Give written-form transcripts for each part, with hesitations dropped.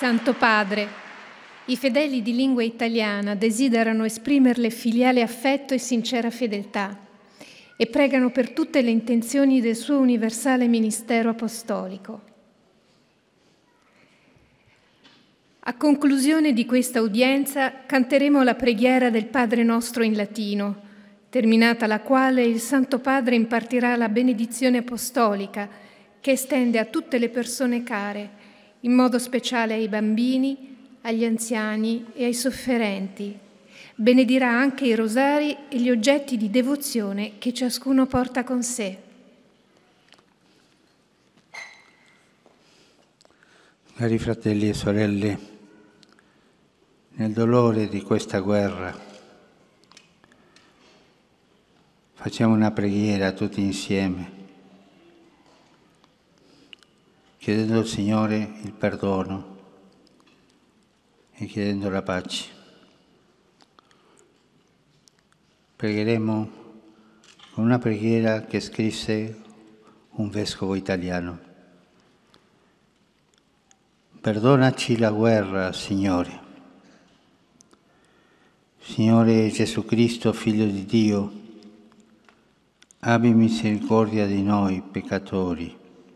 Santo Padre, i fedeli di lingua italiana desiderano esprimerle filiale affetto e sincera fedeltà e pregano per tutte le intenzioni del suo universale ministero apostolico. A conclusione di questa udienza canteremo la preghiera del Padre nostro in latino, terminata la quale il Santo Padre impartirà la benedizione apostolica che estende a tutte le persone care, in modo speciale ai bambini, agli anziani e ai sofferenti. Benedirà anche i rosari e gli oggetti di devozione che ciascuno porta con sé. Cari fratelli e sorelle, nel dolore di questa guerra facciamo una preghiera tutti insieme, chiedendo al Signore il perdono e chiedendo la pace. Pregheremo con una preghiera che scrisse un vescovo italiano. Perdonaci la guerra, Signore. Signore Gesù Cristo, Figlio di Dio, abbi misericordia di noi peccatori.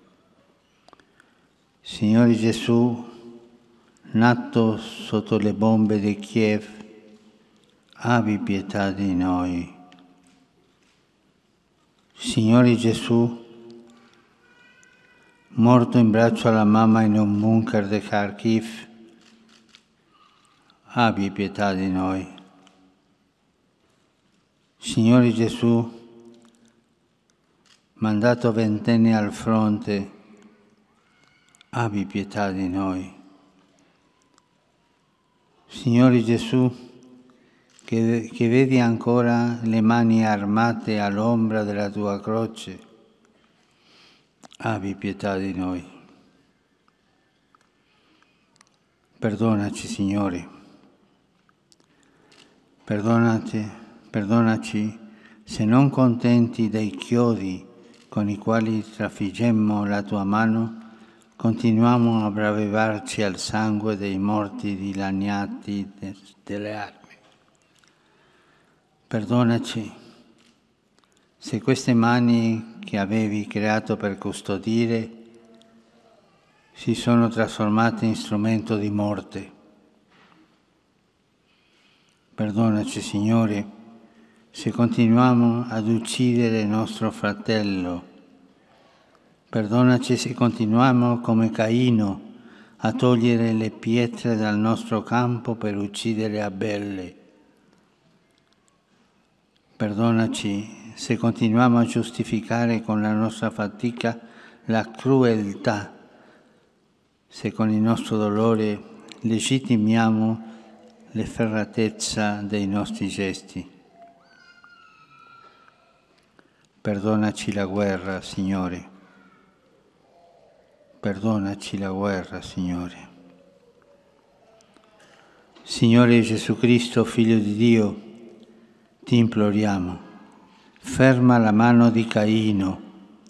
Signore Gesù, nato sotto le bombe di Kiev, abbi pietà di noi. Signore Gesù, morto in braccio alla mamma in un bunker di Kharkiv, abbi pietà di noi. Signore Gesù, mandato ventenne al fronte, abbi pietà di noi. Signore Gesù, che vedi ancora le mani armate all'ombra della tua croce, abbi pietà di noi. Perdonaci, Signore. Perdonaci se non contenti dei chiodi con i quali trafiggemmo la tua mano, continuiamo a bravevarci al sangue dei morti dilaniati delle armi. Perdonaci se queste mani che avevi creato per custodire si sono trasformate in strumento di morte. Perdonaci, Signore, se continuiamo ad uccidere nostro fratello. Perdonaci se continuiamo come Caino a togliere le pietre dal nostro campo per uccidere Abele. Perdonaci se continuiamo a giustificare con la nostra fatica la crudeltà, se con il nostro dolore legittimiamo l'efferatezza dei nostri gesti. Perdonaci la guerra, Signore. Perdonaci la guerra, Signore. Signore Gesù Cristo, Figlio di Dio, ti imploriamo, ferma la mano di Caino,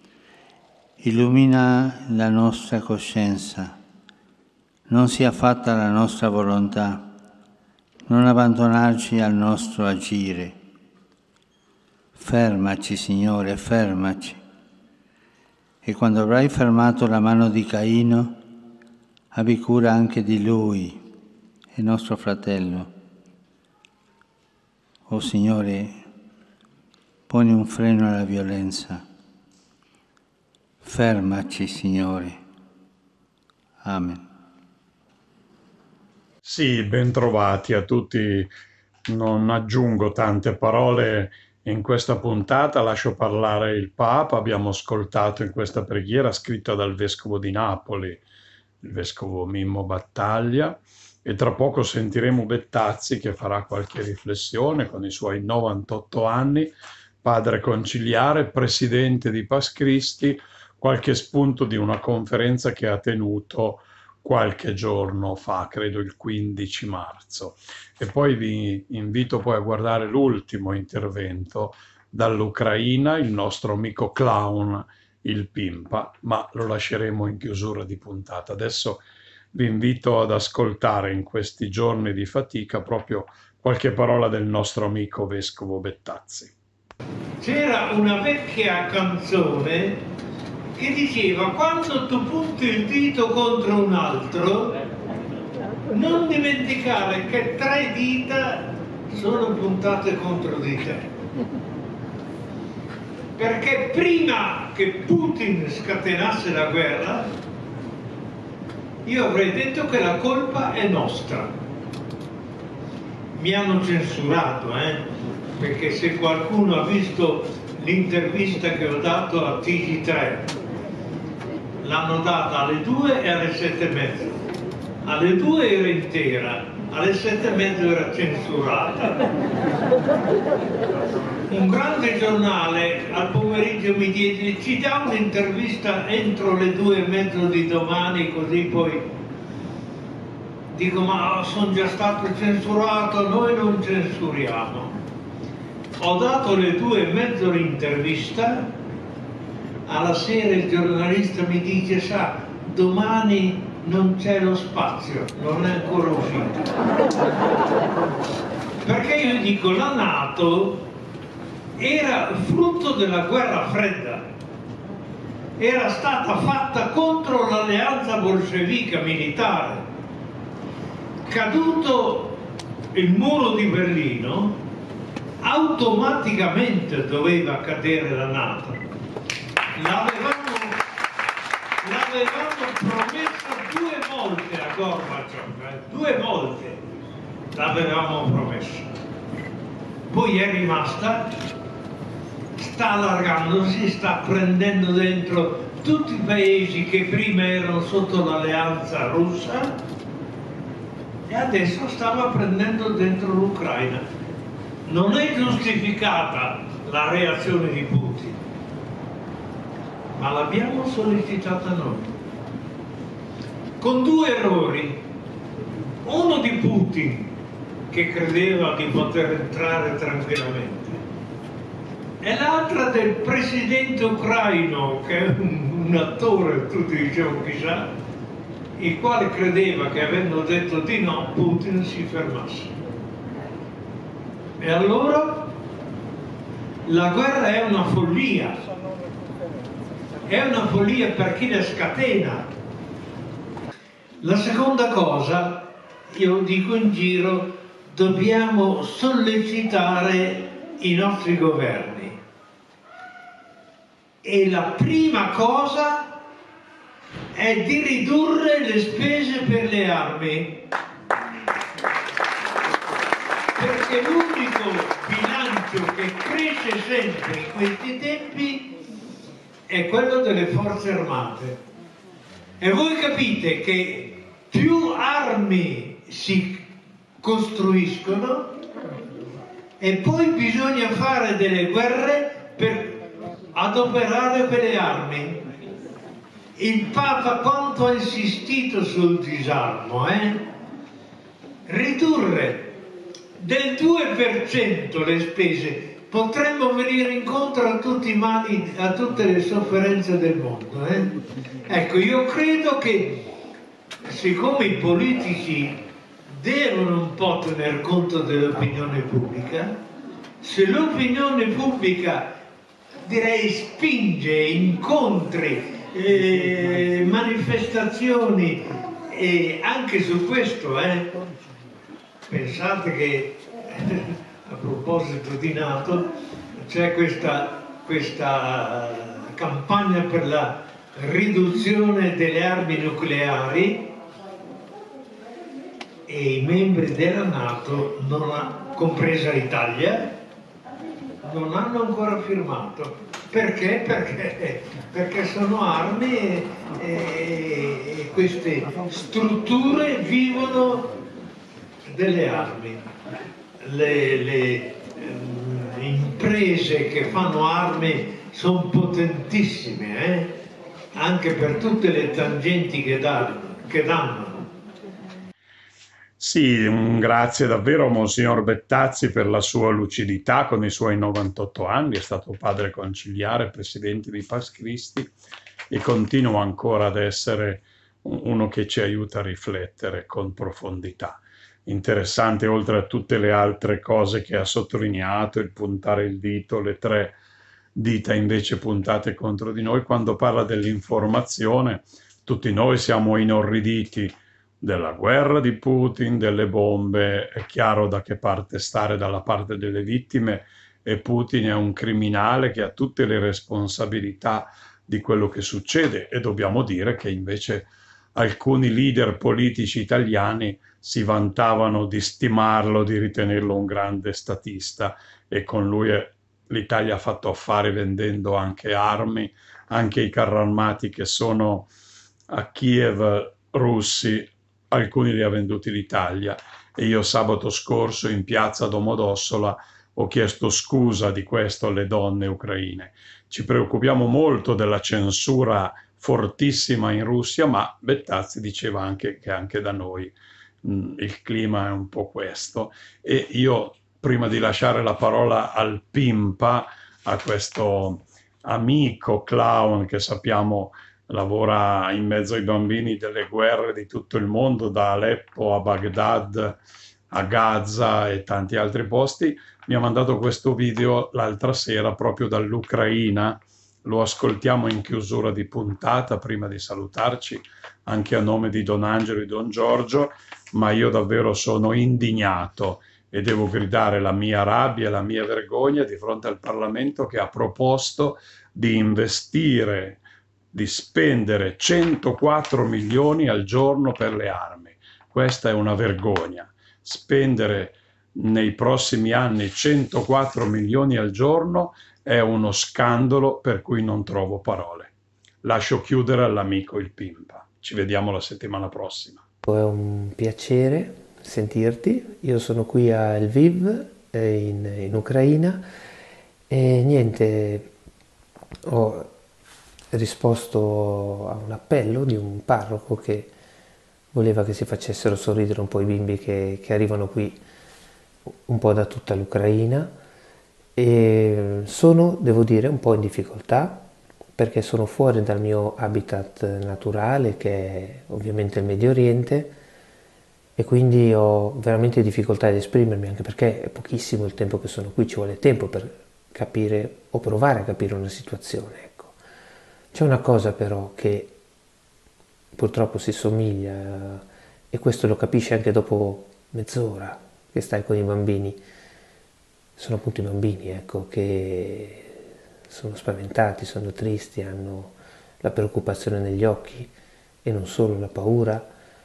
illumina la nostra coscienza, non sia fatta la nostra volontà, non abbandonarci al nostro agire. Fermaci, Signore, fermaci. E quando avrai fermato la mano di Caino, abbi cura anche di lui, il nostro fratello. O Signore, poni un freno alla violenza. Fermaci, Signore. Amen. Sì, ben trovati a tutti. Non aggiungo tante parole in questa puntata, lascio parlare il Papa. Abbiamo ascoltato in questa preghiera scritta dal Vescovo di Napoli, il Vescovo Mimmo Battaglia, e tra poco sentiremo Bettazzi che farà qualche riflessione con i suoi 98 anni, padre conciliare, presidente di Pax Christi, qualche spunto di una conferenza che ha tenuto qualche giorno fa, credo il 15 marzo. E poi vi invito poi a guardare l'ultimo intervento dall'Ucraina, il nostro amico clown, il Pimpa, ma lo lasceremo in chiusura di puntata. Adesso vi invito ad ascoltare in questi giorni di fatica proprio qualche parola del nostro amico Vescovo Bettazzi. C'era una vecchia canzone che diceva: quando tu punti il dito contro un altro, non dimenticare che 3 dita sono puntate contro di te. Perché prima che Putin scatenasse la guerra, io avrei detto che la colpa è nostra. Mi hanno censurato, perché se qualcuno ha visto l'intervista che ho dato a TG3, l'hanno data alle 2 e alle 7:30. Alle 2 era intera, alle 7:30 era censurata. Un grande giornale al pomeriggio mi dice: ci dà un'intervista entro le 2:30 di domani, così poi... Dico: ma sono già stato censurato, noi non censuriamo. Ho dato le 2:30 l'intervista, alla sera il giornalista mi dice: sa, domani non c'è lo spazio, non è ancora uscito. Perché io dico, la NATO era frutto della guerra fredda, era stata fatta contro l'alleanza bolscevica militare. Caduto il muro di Berlino, automaticamente doveva cadere la NATO. L'avevamo promesso 2 volte a Gorbaciov, 2 volte l'avevamo promesso. Poi è rimasta, sta allargandosi, sta prendendo dentro tutti i paesi che prima erano sotto l'alleanza russa e adesso stava prendendo dentro l'Ucraina. Non è giustificata la reazione di Putin, ma l'abbiamo sollecitata noi, con 2 errori. Uno di Putin, che credeva di poter entrare tranquillamente, e l'altra del presidente ucraino, che è un attore, tutti dicevano chissà, il quale credeva che avendo detto di no Putin si fermasse. E allora la guerra è una follia per chi la scatena. La seconda cosa, io dico in giro, dobbiamo sollecitare i nostri governi, e la prima cosa è di ridurre le spese per le armi, perché l'unico bilancio che cresce sempre in questi tempi è quello delle forze armate. E voi capite che più armi si costruiscono e poi bisogna fare delle guerre per adoperare quelle armi. Il Papa quanto ha insistito sul disarmo, ridurre del 2% le spese, potremmo venire incontro a tutti i mali, a tutte le sofferenze del mondo. Ecco, io credo che siccome i politici devono un po' tener conto dell'opinione pubblica, se l'opinione pubblica, direi, spinge incontri, manifestazioni, e anche su questo, pensate che a proposito di NATO c'è questa campagna per la riduzione delle armi nucleari, e i membri della NATO, compresa l'Italia, non hanno ancora firmato. Perché? Perché sono armi e queste strutture vivono delle armi. Le imprese che fanno armi sono potentissime, anche per tutte le tangenti che danno. Sì, un grazie davvero a Monsignor Bettazzi per la sua lucidità. Con i suoi 98 anni è stato padre conciliare, presidente di Pax Christi, e continua ancora ad essere uno che ci aiuta a riflettere con profondità. Interessante, oltre a tutte le altre cose che ha sottolineato, il puntare il dito, le 3 dita invece puntate contro di noi, quando parla dell'informazione, tutti noi siamo inorriditi della guerra di Putin, delle bombe, è chiaro da che parte stare, dalla parte delle vittime, e Putin è un criminale che ha tutte le responsabilità di quello che succede, e dobbiamo dire che invece alcuni leader politici italiani si vantavano di stimarlo, di ritenerlo un grande statista, e con lui l'Italia ha fatto affari vendendo anche armi, anche i carri armati che sono a Kiev russi, alcuni li ha venduti l'Italia, e io sabato scorso in piazza Domodossola ho chiesto scusa di questo alle donne ucraine. Ci preoccupiamo molto della censura fortissima in Russia, ma Bettazzi diceva anche che anche da noi il clima è un po' questo. E io, prima di lasciare la parola al Pimpa, a questo amico clown che sappiamo lavora in mezzo ai bambini delle guerre di tutto il mondo, da Aleppo a Baghdad, a Gaza e tanti altri posti, mi ha mandato questo video l'altra sera proprio dall'Ucraina. Lo ascoltiamo in chiusura di puntata prima di salutarci, anche a nome di Don Angelo e Don Giorgio, ma io davvero sono indignato e devo gridare la mia rabbia e la mia vergogna di fronte al Parlamento che ha proposto di investire, di spendere 104 milioni al giorno per le armi. Questa è una vergogna. Spendere nei prossimi anni 104 milioni al giorno è uno scandalo per cui non trovo parole. Lascio chiudere all'amico il Pimpa. Ci vediamo la settimana prossima. È un piacere sentirti. Io sono qui a Lviv, in Ucraina, e niente, ho risposto a un appello di un parroco che voleva che si facessero sorridere un po' i bimbi che arrivano qui un po' da tutta l'Ucraina, e sono, devo dire, un po' in difficoltà perché sono fuori dal mio habitat naturale, che è ovviamente il Medio Oriente, e quindi ho veramente difficoltà ad esprimermi, anche perché è pochissimo il tempo che sono qui, ci vuole tempo per capire o provare a capire una situazione, ecco. C'è una cosa però che purtroppo si somiglia, e questo lo capisci anche dopo mezz'ora che stai con i bambini. Sono appunto i bambini, ecco, che sono spaventati, sono tristi, hanno la preoccupazione negli occhi e non solo, la paura.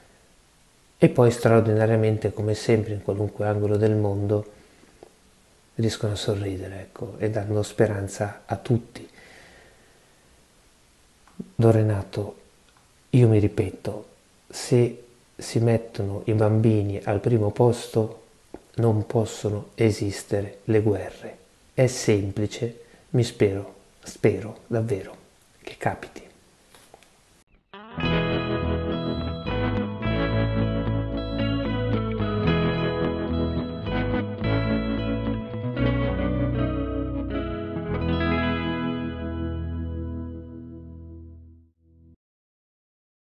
E poi straordinariamente, come sempre in qualunque angolo del mondo, riescono a sorridere, ecco, e danno speranza a tutti. Don Renato, io mi ripeto, se si mettono i bambini al primo posto non possono esistere le guerre. È semplice, spero davvero che capiti.